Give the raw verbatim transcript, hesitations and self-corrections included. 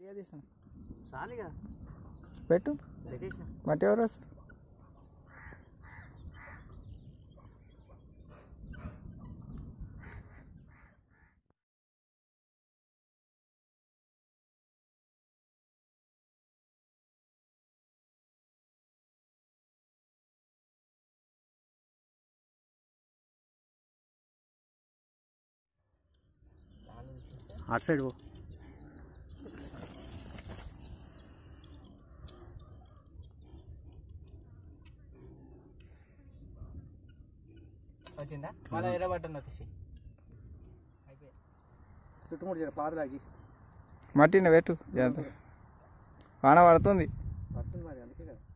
చాలుగా పెట్టు మట్టి ఎవరు వస్తారు అటు సైడ్ పో వచ్చిందా మళ్ళీ ఎర్ర బట్టన్ వచ్చేసి అయిపోయి చుట్టుముట్టు పాతలాగి మట్టిని పెట్టు వాన పడుతుంది పడుతుంది మరి అందుకే కదా